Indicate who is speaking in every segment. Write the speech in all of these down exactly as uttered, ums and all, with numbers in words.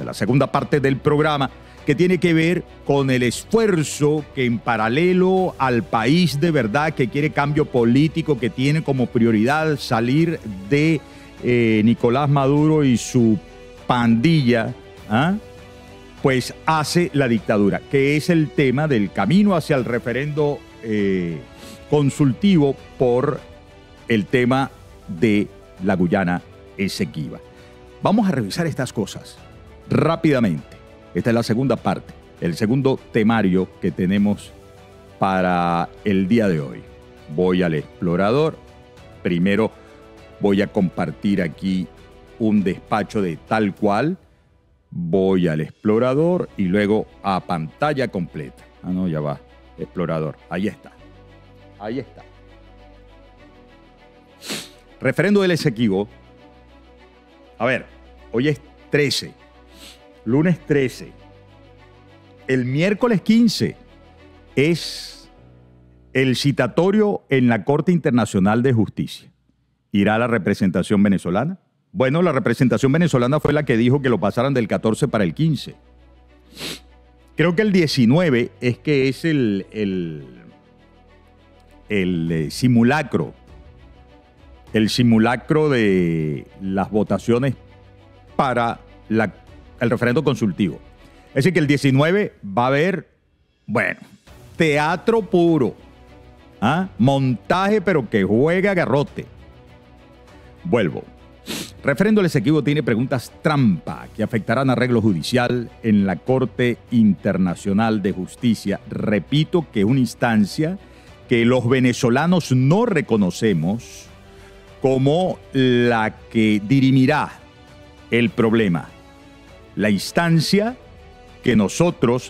Speaker 1: la segunda parte del programa, que tiene que ver con el esfuerzo que en paralelo al país de verdad que quiere cambio político, que tiene como prioridad salir de eh, Nicolás Maduro y su pandilla, ¿ah? pues hace la dictadura, que es el tema del camino hacia el referendo eh, consultivo por el tema de la Guyana Esequiba. Vamos a revisar estas cosas rápidamente. Esta es la segunda parte, el segundo temario que tenemos para el día de hoy. Voy al explorador. Primero voy a compartir aquí un despacho de tal cual. Voy al explorador y luego a pantalla completa. Ah, no, ya va. Explorador. Ahí está. Ahí está. Referendo del Esequibo. A ver, hoy es trece. Lunes trece. El miércoles quince es el citatorio en la Corte Internacional de Justicia. ¿Irá la representación venezolana? Bueno, la representación venezolana fue la que dijo que lo pasaran del catorce para el quince. Creo que el diecinueve es que es el, el, el eh, simulacro. El simulacro de las votaciones para la, el referendo consultivo. Es decir, que el diecinueve va a haber, bueno, teatro puro. ¿Ah? Montaje, pero que juega garrote. Vuelvo. Referendo del Esequibo tiene preguntas trampa que afectarán arreglo judicial en la Corte Internacional de Justicia. Repito que es una instancia que los venezolanos no reconocemos como la que dirimirá el problema. La instancia que nosotros,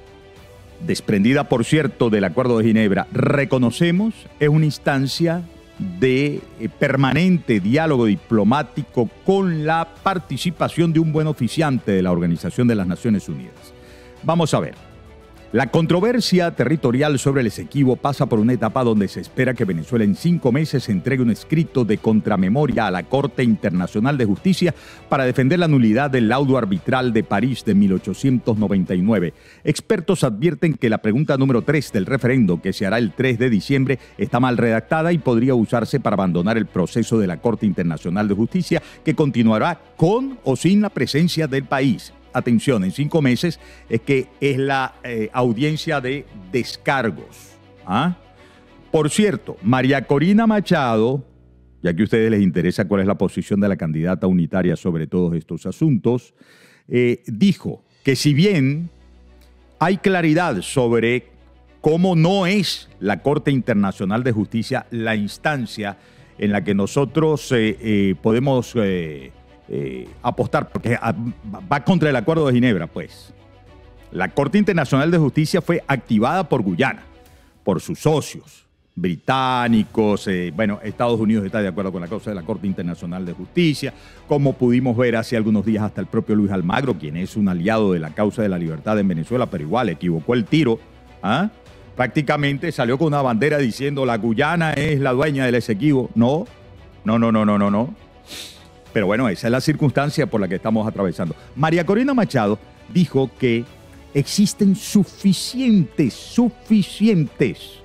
Speaker 1: desprendida por cierto del Acuerdo de Ginebra, reconocemos es una instancia de eh, permanente diálogo diplomático con la participación de un buen oficiante de la Organización de las Naciones Unidas. Vamos a ver. La controversia territorial sobre el Esequibo pasa por una etapa donde se espera que Venezuela en cinco meses entregue un escrito de contramemoria a la Corte Internacional de Justicia para defender la nulidad del laudo arbitral de París de mil ochocientos noventa y nueve. Expertos advierten que la pregunta número tres del referendo, que se hará el tres de diciembre, está mal redactada y podría usarse para abandonar el proceso de la Corte Internacional de Justicia, que continuará con o sin la presencia del país. Atención, en cinco meses es que es la eh, audiencia de descargos. ¿Ah? Por cierto, María Corina Machado, ya que a ustedes les interesa cuál es la posición de la candidata unitaria sobre todos estos asuntos, eh, dijo que si bien hay claridad sobre cómo no es la Corte Internacional de Justicia la instancia en la que nosotros eh, eh, podemos... Eh, Eh, apostar, porque va contra el Acuerdo de Ginebra, pues. La Corte Internacional de Justicia fue activada por Guyana, por sus socios británicos. Eh, bueno, Estados Unidos está de acuerdo con la causa de la Corte Internacional de Justicia, como pudimos ver hace algunos días hasta el propio Luis Almagro, quien es un aliado de la causa de la libertad en Venezuela, pero igual equivocó el tiro. ¿Ah? Prácticamente salió con una bandera diciendo la Guyana es la dueña del Esequibo. No, no, no, no, no, no, no. Pero bueno, esa es la circunstancia por la que estamos atravesando. María Corina Machado dijo que existen suficientes, suficientes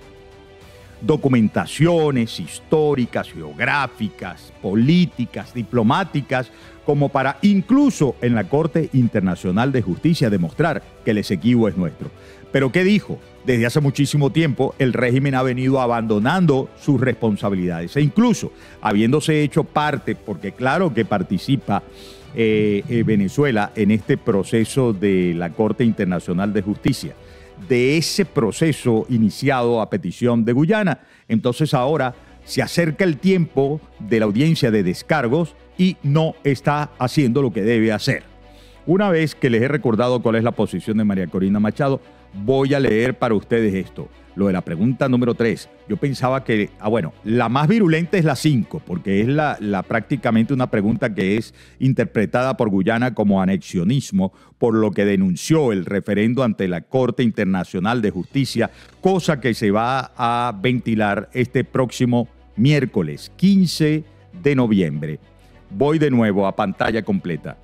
Speaker 1: documentaciones históricas, geográficas, políticas, diplomáticas, como para incluso en la Corte Internacional de Justicia demostrar que el Esequibo es nuestro. ¿Pero qué dijo? Desde hace muchísimo tiempo el régimen ha venido abandonando sus responsabilidades e incluso habiéndose hecho parte, porque claro que participa eh, eh, Venezuela en este proceso de la Corte Internacional de Justicia, de ese proceso iniciado a petición de Guyana. Entonces ahora se acerca el tiempo de la audiencia de descargos y no está haciendo lo que debe hacer. Una vez que les he recordado cuál es la posición de María Corina Machado, voy a leer para ustedes esto, lo de la pregunta número tres. Yo pensaba que, ah bueno, la más virulenta es la cinco, porque es la, la prácticamente una pregunta que es interpretada por Guyana como anexionismo, por lo que denunció el referendo ante la Corte Internacional de Justicia, cosa que se va a ventilar este próximo miércoles, quince de noviembre. Voy de nuevo a pantalla completa.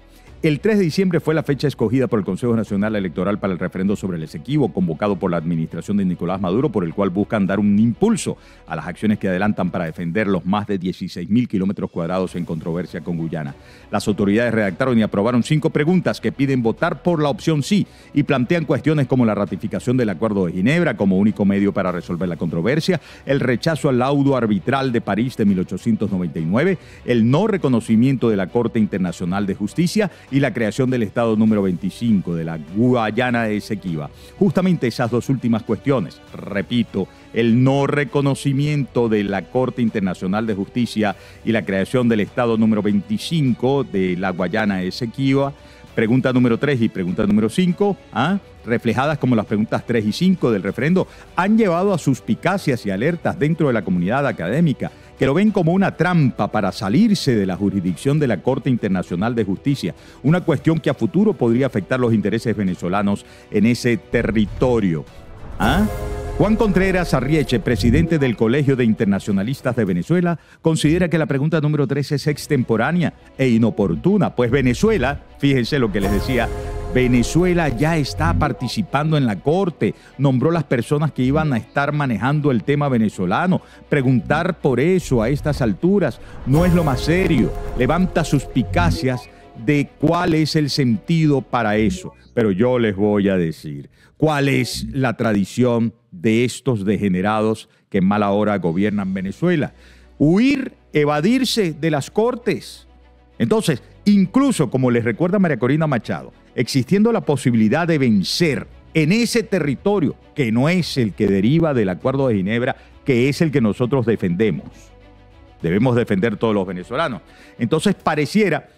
Speaker 1: El tres de diciembre fue la fecha escogida por el Consejo Nacional Electoral para el referendo sobre el Esequibo, convocado por la administración de Nicolás Maduro, por el cual buscan dar un impulso a las acciones que adelantan para defender los más de dieciséis mil kilómetros cuadrados en controversia con Guyana. Las autoridades redactaron y aprobaron cinco preguntas que piden votar por la opción sí y plantean cuestiones como la ratificación del Acuerdo de Ginebra como único medio para resolver la controversia, el rechazo al laudo arbitral de París de mil ochocientos noventa y nueve, el no reconocimiento de la Corte Internacional de Justicia y la creación del Estado número veinticinco de la Guayana Esequiba. Justamente esas dos últimas cuestiones, repito, el no reconocimiento de la Corte Internacional de Justicia y la creación del Estado número veinticinco de la Guayana Esequiba, pregunta número tres y pregunta número cinco, ¿ah? reflejadas como las preguntas tres y cinco del referendo, han llevado a suspicacias y alertas dentro de la comunidad académica, que lo ven como una trampa para salirse de la jurisdicción de la Corte Internacional de Justicia, una cuestión que a futuro podría afectar los intereses venezolanos en ese territorio. ¿Ah? Juan Contreras Arrieche, presidente del Colegio de Internacionalistas de Venezuela, considera que la pregunta número tres es extemporánea e inoportuna, pues Venezuela, fíjense lo que les decía, Venezuela ya está participando en la Corte, nombró las personas que iban a estar manejando el tema venezolano. Preguntar por eso a estas alturas no es lo más serio, levanta suspicacias de cuál es el sentido para eso. Pero yo les voy a decir cuál es la tradición de estos degenerados que en mala hora gobiernan Venezuela. Huir, evadirse de las cortes. Entonces, incluso, como les recuerda María Corina Machado, existiendo la posibilidad de vencer en ese territorio, que no es el que deriva del Acuerdo de Ginebra, que es el que nosotros defendemos. Debemos defender todos los venezolanos. Entonces, pareciera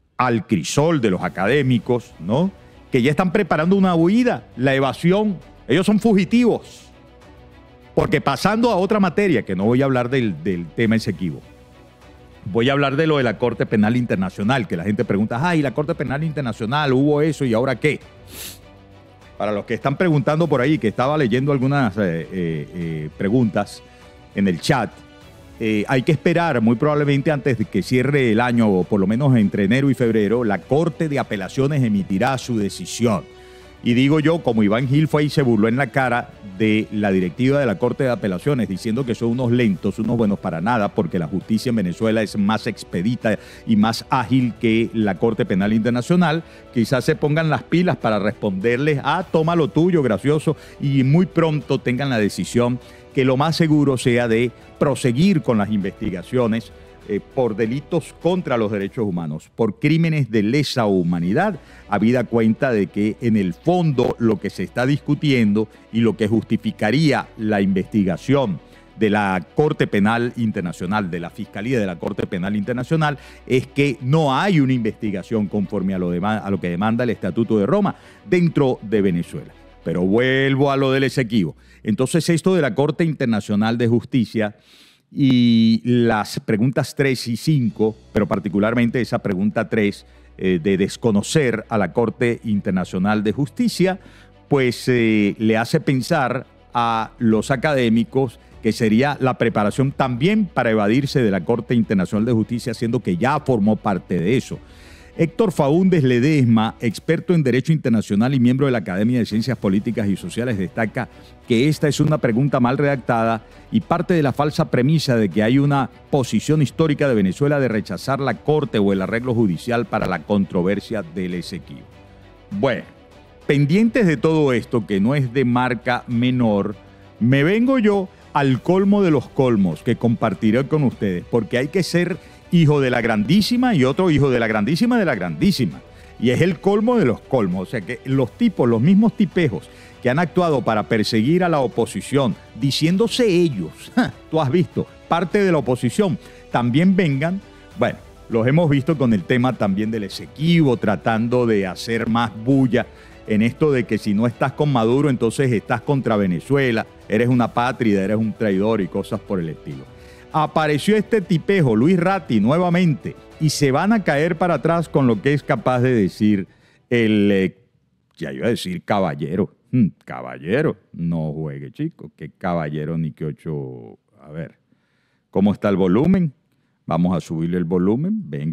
Speaker 1: al crisol de los académicos, ¿no?, que ya están preparando una huida, la evasión. Ellos son fugitivos. Porque pasando a otra materia, que no voy a hablar del, del tema Esequibo, voy a hablar de lo de la Corte Penal Internacional, que la gente pregunta, ay, la Corte Penal Internacional, hubo eso, ¿y ahora qué? Para los que están preguntando por ahí, que estaba leyendo algunas eh, eh, eh, preguntas en el chat, eh, hay que esperar muy probablemente antes de que cierre el año, o por lo menos entre enero y febrero, la Corte de Apelaciones emitirá su decisión. Y digo yo, como Iván Gil fue y se burló en la cara de la directiva de la Corte de Apelaciones, diciendo que son unos lentos, unos buenos para nada, porque la justicia en Venezuela es más expedita y más ágil que la Corte Penal Internacional, quizás se pongan las pilas para responderles, ah, toma lo tuyo, gracioso, y muy pronto tengan la decisión que lo más seguro sea de proseguir con las investigaciones Eh, por delitos contra los derechos humanos, por crímenes de lesa humanidad, habida cuenta de que en el fondo lo que se está discutiendo y lo que justificaría la investigación de la Corte Penal Internacional, de la Fiscalía de la Corte Penal Internacional, es que no hay una investigación conforme a lo, dema- a lo que demanda el Estatuto de Roma dentro de Venezuela. Pero vuelvo a lo del Esequibo. Entonces, esto de la Corte Internacional de Justicia y las preguntas tres y cinco, pero particularmente esa pregunta tres eh, de desconocer a la Corte Internacional de Justicia, pues eh, le hace pensar a los académicos que sería la preparación también para evadirse de la Corte Internacional de Justicia, siendo que ya formó parte de eso. Héctor Faúndez Ledesma, experto en Derecho Internacional y miembro de la Academia de Ciencias Políticas y Sociales, destaca que esta es una pregunta mal redactada y parte de la falsa premisa de que hay una posición histórica de Venezuela de rechazar la Corte o el arreglo judicial para la controversia del Esequibo. Bueno, pendientes de todo esto, que no es de marca menor, me vengo yo al colmo de los colmos que compartiré con ustedes, porque hay que ser hijo de la grandísima y otro hijo de la grandísima de la grandísima. Y es el colmo de los colmos. O sea que los tipos, los mismos tipejos que han actuado para perseguir a la oposición, diciéndose ellos, ¡ja!, tú has visto, parte de la oposición, también vengan, bueno, los hemos visto con el tema también del Esequibo, tratando de hacer más bulla en esto de que si no estás con Maduro, entonces estás contra Venezuela, eres una pátrida, eres un traidor y cosas por el estilo. Apareció este tipejo, Luis Ratti, nuevamente, y se van a caer para atrás con lo que es capaz de decir el, eh, ya iba a decir caballero, hmm, caballero, no juegue, chico, que caballero ni que ocho, a ver, ¿cómo está el volumen? Vamos a subirle el volumen, venga,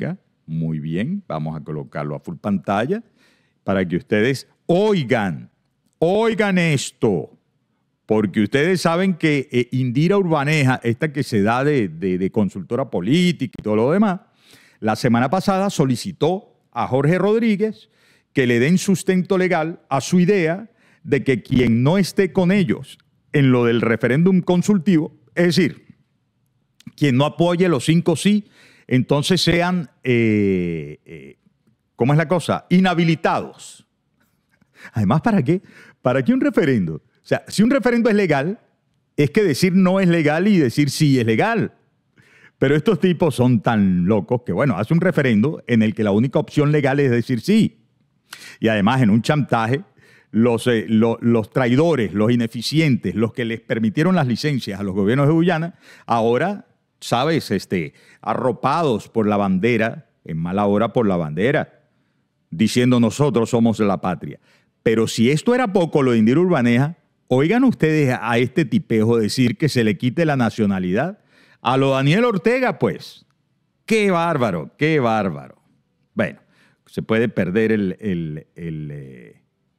Speaker 1: Muy bien, vamos a colocarlo a full pantalla para que ustedes oigan, oigan esto. Porque ustedes saben que eh, Indira Urbaneja, esta que se da de, de, de consultora política y todo lo demás, la semana pasada solicitó a Jorge Rodríguez que le den sustento legal a su idea de que quien no esté con ellos en lo del referéndum consultivo, es decir, quien no apoye los cinco sí, entonces sean, eh, eh, ¿cómo es la cosa? Inhabilitados. Además, ¿para qué? ¿Para qué un referendo? O sea, si un referendo es legal, es que decir no es legal y decir sí es legal. Pero estos tipos son tan locos que, bueno, hace un referendo en el que la única opción legal es decir sí. Y además, en un chantaje, los, eh, lo, los traidores, los ineficientes, los que les permitieron las licencias a los gobiernos de Guyana, ahora, ¿sabes? Este, arropados por la bandera, en mala hora por la bandera, diciendo nosotros somos la patria. Pero si esto era poco, lo de Indira Urbaneja, oigan ustedes a este tipejo decir que se le quite la nacionalidad. A lo Daniel Ortega, pues. ¡Qué bárbaro! ¡Qué bárbaro! Bueno, se puede perder el, el, el, el,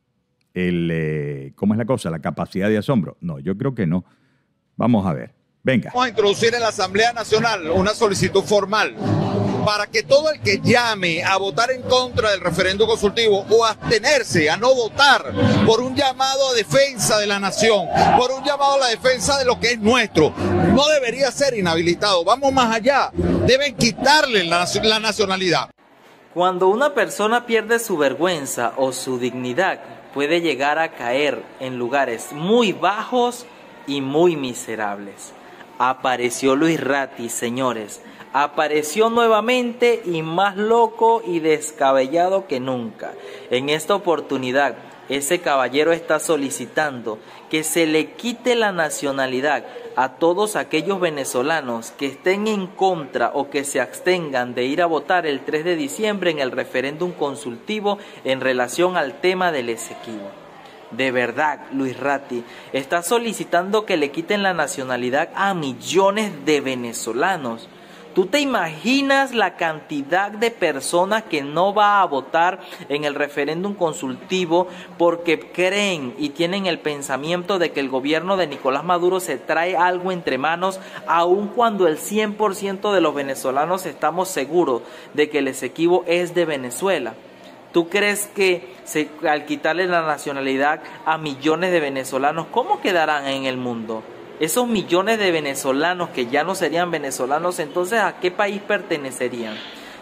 Speaker 1: el ¿cómo es la cosa? La capacidad de asombro. No, yo creo que no. Vamos a ver. Venga.
Speaker 2: Vamos a introducir en la Asamblea Nacional una solicitud formal para que todo el que llame a votar en contra del referendo consultivo o a abstenerse, a no votar, por un llamado a defensa de la nación, por un llamado a la defensa de lo que es nuestro, no debería ser inhabilitado. Vamos más allá, deben quitarle la, la nacionalidad.
Speaker 3: Cuando una persona pierde su vergüenza o su dignidad, puede llegar a caer en lugares muy bajos y muy miserables. Apareció Luis Ratti, señores. Apareció nuevamente y más loco y descabellado que nunca. En esta oportunidad, ese caballero está solicitando que se le quite la nacionalidad a todos aquellos venezolanos que estén en contra o que se abstengan de ir a votar el tres de diciembre en el referéndum consultivo en relación al tema del Esequibo. De verdad, Luis Ratti está solicitando que le quiten la nacionalidad a millones de venezolanos. ¿Tú te imaginas la cantidad de personas que no va a votar en el referéndum consultivo porque creen y tienen el pensamiento de que el gobierno de Nicolás Maduro se trae algo entre manos, aun cuando el cien por ciento de los venezolanos estamos seguros de que el Esequibo es de Venezuela? ¿Tú crees que se, al quitarle la nacionalidad a millones de venezolanos, cómo quedarán en el mundo? Esos millones de venezolanos que ya no serían venezolanos, entonces ¿a qué país pertenecerían?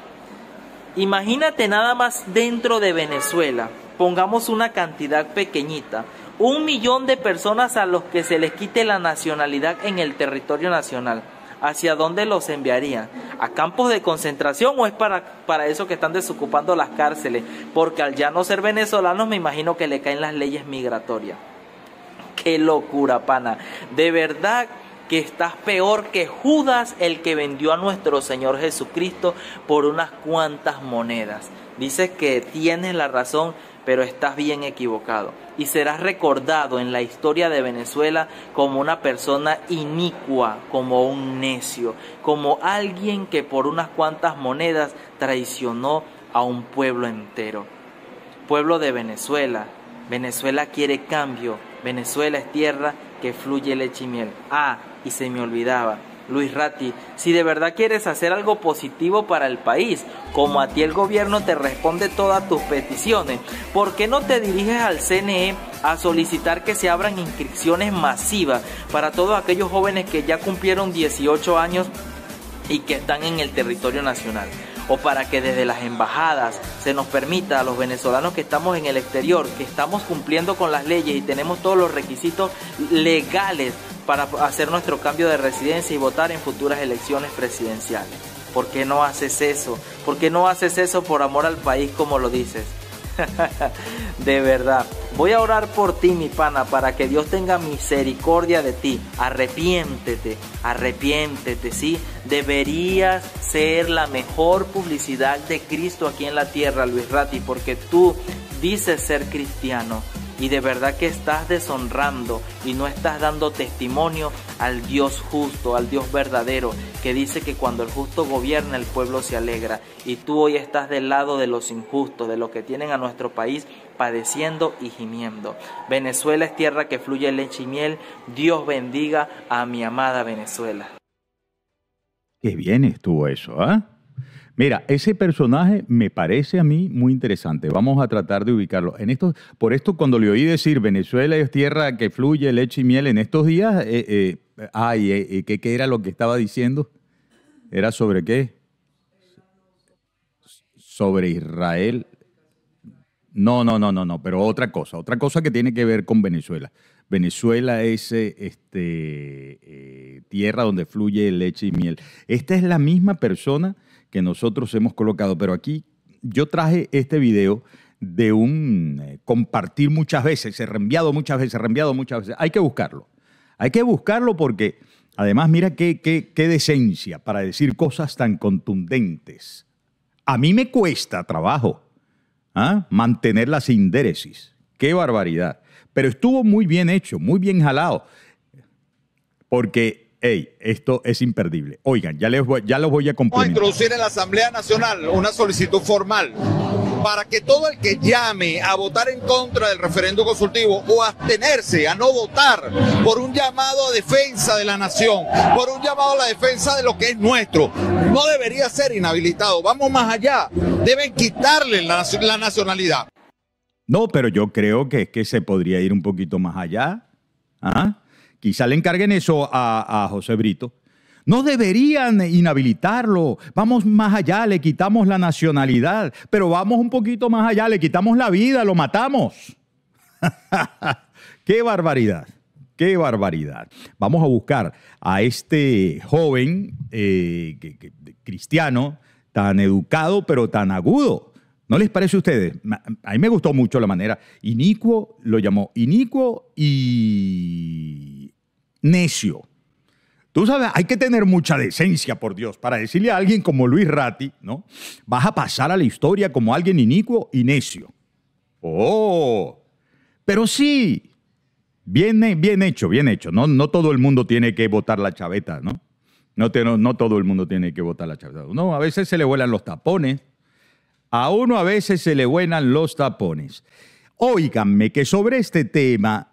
Speaker 3: Imagínate nada más dentro de Venezuela, pongamos una cantidad pequeñita, un millón de personas a los que se les quite la nacionalidad en el territorio nacional. ¿Hacia dónde los enviarían? ¿A campos de concentración o es para, para eso que están desocupando las cárceles? Porque al ya no ser venezolanos me imagino que le caen las leyes migratorias. ¡Qué locura, pana! De verdad que estás peor que Judas, el que vendió a nuestro Señor Jesucristo por unas cuantas monedas. Dices que tienes la razón, pero estás bien equivocado. Y serás recordado en la historia de Venezuela como una persona inicua, como un necio, como alguien que por unas cuantas monedas traicionó a un pueblo entero. Pueblo de Venezuela, Venezuela quiere cambio, Venezuela es tierra que fluye leche y miel. Ah, y se me olvidaba, Luis Ratti, si de verdad quieres hacer algo positivo para el país, como a ti el gobierno te responde todas tus peticiones, ¿por qué no te diriges al C N E a solicitar que se abran inscripciones masivas para todos aquellos jóvenes que ya cumplieron dieciocho años y que están en el territorio nacional? O para que desde las embajadas se nos permita a los venezolanos que estamos en el exterior, que estamos cumpliendo con las leyes y tenemos todos los requisitos legales para hacer nuestro cambio de residencia y votar en futuras elecciones presidenciales. ¿Por qué no haces eso? ¿Por qué no haces eso por amor al país como lo dices? De verdad, voy a orar por ti, mi pana, para que Dios tenga misericordia de ti. Arrepiéntete, arrepiéntete, ¿sí? Deberías ser la mejor publicidad de Cristo aquí en la tierra, Luis Ratti, porque tú dices ser cristiano, y de verdad que estás deshonrando y no estás dando testimonio al Dios justo, al Dios verdadero, que dice que cuando el justo gobierna el pueblo se alegra, y tú hoy estás del lado de los injustos, de los que tienen a nuestro país padeciendo y gimiendo. Venezuela es tierra que fluye leche y miel. Dios bendiga a mi amada Venezuela.
Speaker 1: Qué bien estuvo eso, ¿ah? ¿eh? Mira, ese personaje me parece a mí muy interesante. Vamos a tratar de ubicarlo. En estos, por esto, cuando le oí decir Venezuela es tierra que fluye leche y miel en estos días, eh, eh, ay, eh, ¿qué, ¿qué era lo que estaba diciendo? ¿Era sobre qué? Sobre Israel. No, no, no, no, no, pero otra cosa, otra cosa que tiene que ver con Venezuela. Venezuela es eh, este, eh, tierra donde fluye leche y miel. Esta es la misma persona que nosotros hemos colocado, pero aquí yo traje este video de un eh, compartir muchas veces, se reenviado muchas veces, reenviado muchas veces. Hay que buscarlo, hay que buscarlo porque además mira qué, qué, qué decencia para decir cosas tan contundentes. A mí me cuesta trabajo ¿ah? mantener la sindéresis, qué barbaridad, pero estuvo muy bien hecho, muy bien jalado, porque hey, esto es imperdible. Oigan, ya, les voy, ya los voy a
Speaker 2: Vamos a
Speaker 1: complementar.
Speaker 2: introducir en la Asamblea Nacional una solicitud formal para que todo el que llame a votar en contra del referendo consultivo o a abstenerse, a no votar, por un llamado a defensa de la nación, por un llamado a la defensa de lo que es nuestro, no debería ser inhabilitado. Vamos más allá, deben quitarle la, la nacionalidad.
Speaker 1: No, pero yo creo que, que se podría ir un poquito más allá. ¿Ah? Quizá le encarguen eso a, a José Brito. No deberían inhabilitarlo. Vamos más allá, le quitamos la nacionalidad, pero vamos un poquito más allá, le quitamos la vida, lo matamos. ¡Qué barbaridad! ¡Qué barbaridad! Vamos a buscar a este joven eh, que, que, cristiano, tan educado, pero tan agudo. ¿No les parece a ustedes? A mí me gustó mucho la manera. Inicuo lo llamó inicuo y necio. Tú sabes, hay que tener mucha decencia, por Dios, para decirle a alguien como Luis Ratti, ¿no? Vas a pasar a la historia como alguien inicuo y necio. ¡Oh! Pero sí, bien, bien hecho, bien hecho. No, no todo el mundo tiene que votar la chaveta, ¿no? No, te, no, no todo el mundo tiene que votar la chaveta. No, a veces se le vuelan los tapones. A uno a veces se le vuelan los tapones. Óiganme que sobre este tema,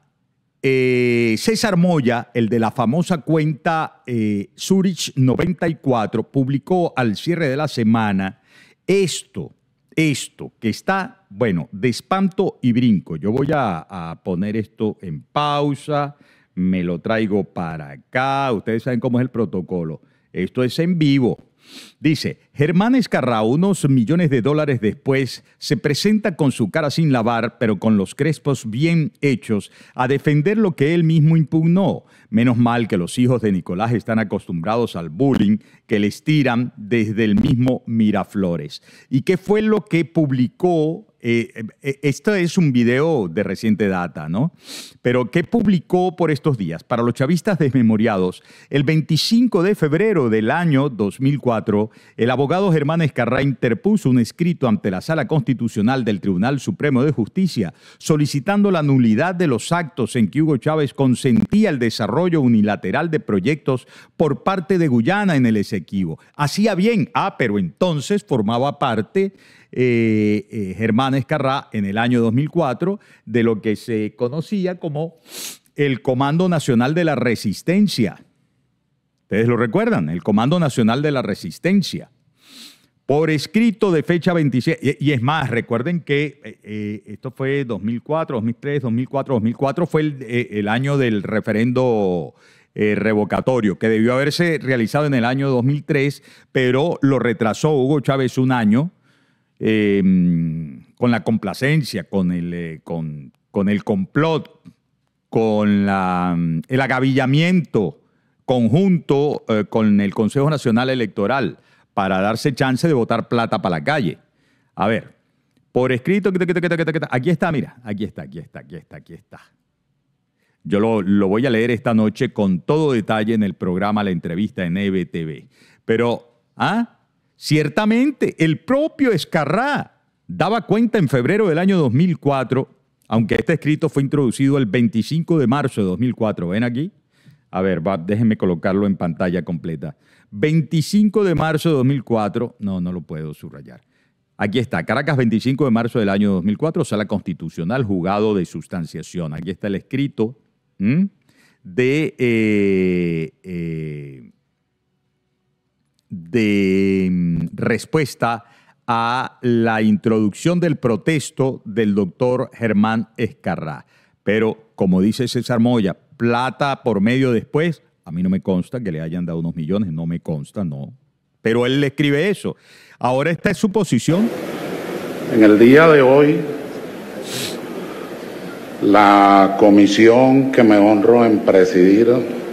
Speaker 1: eh, César Moya, el de la famosa cuenta eh, Zurich noventa y cuatro, publicó al cierre de la semana esto, esto, que está, bueno, de espanto y brinco. Yo voy a, a poner esto en pausa, me lo traigo para acá. Ustedes saben cómo es el protocolo. Esto es en vivo. Dice, Germán Escarrá, unos millones de dólares después, se presenta con su cara sin lavar, pero con los crespos bien hechos, a defender lo que él mismo impugnó. Menos mal que los hijos de Nicolás están acostumbrados al bullying que les tiran desde el mismo Miraflores. ¿Y qué fue lo que publicó? Eh, eh, esto es un video de reciente data, ¿no? Pero ¿qué publicó por estos días? Para los chavistas desmemoriados, el veinticinco de febrero del año dos mil cuatro, el abogado Germán Escarrá interpuso un escrito ante la Sala Constitucional del Tribunal Supremo de Justicia solicitando la nulidad de los actos en que Hugo Chávez consentía el desarrollo unilateral de proyectos por parte de Guyana en el Esequibo. Hacía bien, ah, pero entonces formaba parte Eh, eh, Germán Escarrá en el año dos mil cuatro de lo que se conocía como el Comando Nacional de la Resistencia. ¿Ustedes lo recuerdan? El Comando Nacional de la Resistencia. Por escrito de fecha veintisiete. Y, y es más, recuerden que eh, eh, esto fue dos mil cuatro, dos mil tres, dos mil cuatro, dos mil cuatro fue el, eh, el año del referendo eh, revocatorio, que debió haberse realizado en el año dos mil tres, pero lo retrasó Hugo Chávez un año. Eh, con la complacencia, con el, eh, con, con el complot, con la, el agavillamiento conjunto eh, con el Consejo Nacional Electoral para darse chance de botar plata para la calle. A ver, por escrito, aquí está, mira, aquí está, aquí está, aquí está, aquí está. Yo lo, lo voy a leer esta noche con todo detalle en el programa La Entrevista en E B T V. Pero, ¿ah? Ciertamente, el propio Escarrá daba cuenta en febrero del año dos mil cuatro aunque este escrito fue introducido el veinticinco de marzo de dos mil cuatro. ¿Ven aquí? A ver, va, déjenme colocarlo en pantalla completa. veinticinco de marzo de dos mil cuatro. No, no lo puedo subrayar. Aquí está, Caracas, veinticinco de marzo del año dos mil cuatro, Sala Constitucional, juzgado de sustanciación. Aquí está el escrito ¿m? de, eh, eh, de respuesta a la introducción del protesto del doctor Germán Ezcarrá. Pero, como dice César Moya, plata por medio después, a mí no me consta que le hayan dado unos millones, no me consta, no. Pero él le escribe eso. Ahora esta es su posición.
Speaker 4: En el día de hoy, la comisión que me honro en presidir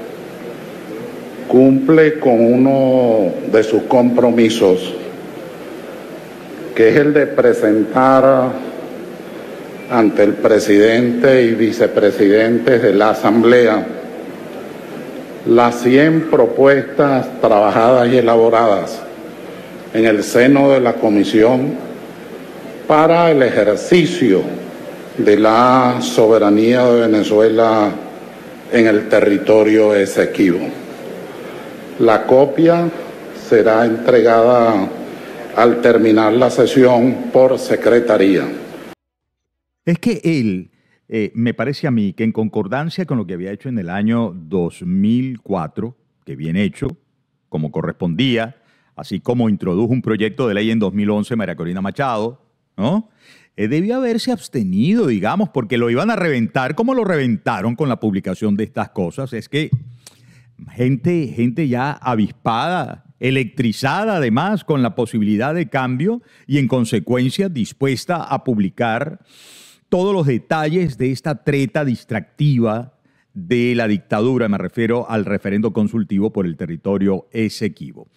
Speaker 4: cumple con uno de sus compromisos, que es el de presentar ante el presidente y vicepresidentes de la Asamblea las cien propuestas trabajadas y elaboradas en el seno de la Comisión para el ejercicio de la soberanía de Venezuela en el territorio Esequibo. La copia será entregada al terminar la sesión por secretaría.
Speaker 1: Es que él, eh, me parece a mí, que en concordancia con lo que había hecho en el año dos mil cuatro, que bien hecho, como correspondía, así como introdujo un proyecto de ley en dos mil once, María Corina Machado, ¿no? Eh, debió haberse abstenido, digamos, porque lo iban a reventar como lo reventaron con la publicación de estas cosas. Es que gente, gente ya avispada, electrizada además con la posibilidad de cambio y en consecuencia dispuesta a publicar todos los detalles de esta treta distractiva de la dictadura, me refiero al referendo consultivo por el territorio Esequibo.